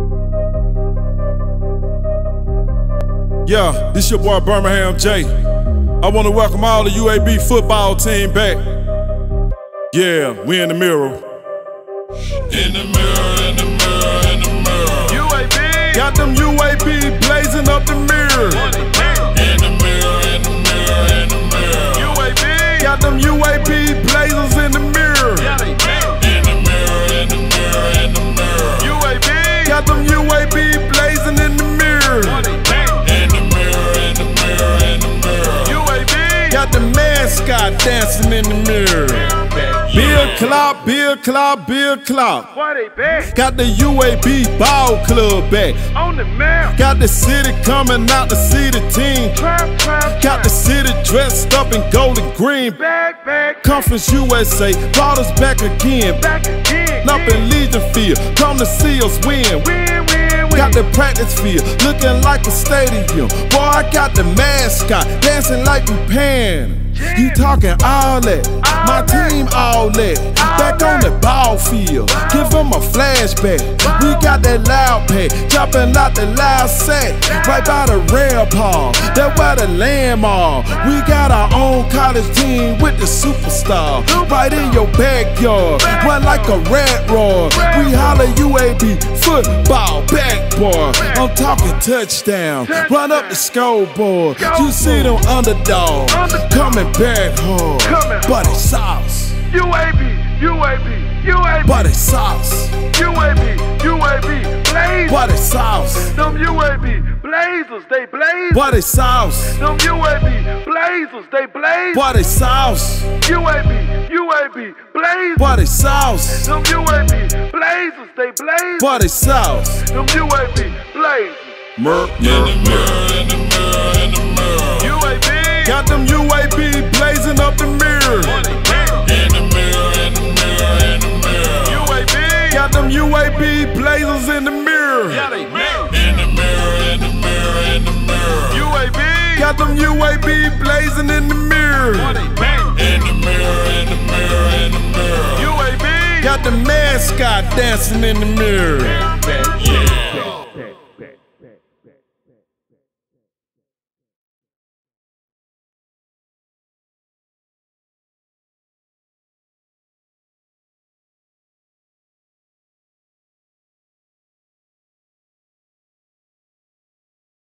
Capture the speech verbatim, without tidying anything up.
Yeah, this your boy Birmingham J. I want to welcome all the U A B football team back. Yeah, we in the mirror. In the mirror, in the mirror, in the mirror. U A B got them U A B blazing up the mirror. In the mirror, in the mirror, in the mirror. U A B got them U A B blazers in the mirror. In the mirror, in the mirror, in the mirror. U A B got them U A B blazing in the mirror. In the mirror, in the mirror, in the mirror. U A B got the mascot dancing in the mirror. Bill Clark, Bill Clark, Bill Clark. Why they back? Got the U A B ball club back. On the map. Got the city coming out to see the team. Trap, trap, Got the city dressed up in gold and green. back, back, Conference U S A brought us back again. back again. Up in Legion Field, come to see us win. Win, win, win. Got the practice field looking like a stadium. Boy, I got the mascot dancing like we pan. You talking all that, my team all that. Back on the ball field, give them a flashback. We got that loud pack, dropping out the loud sack. Right by the rail paw, that where the lamb are. We got our own college team with the superstar. Right in your backyard, run like a rat roar. We holler U A B football backboard. I'm talking touchdown, run up the scoreboard. You see them underdogs coming back hard. But it's sauce. U A B, U A B, U A B, But it's sauce. U A B, U A B, blaze. But it's sauce. Them U A B blazers, they blaze. But it's sauce. Them U A B blazers, they blaze. But it's sauce. U A B, U A B blazers. But it's sauce. Them U A B blazers, they blaze. But it's sauce. Them U A B blazers. Murk, In the mirror, in the mirror, in the mirror. U A B got them U A B blazing up the mirror. In the mirror, in the mirror, in the mirror. U A B got them U A B blazers in the mirror. In the mirror, in the mirror, in the mirror. U A B got them U A B blazing in the mirror. In the mirror, in the mirror, in the mirror. U A B got the mascot dancing in the mirror.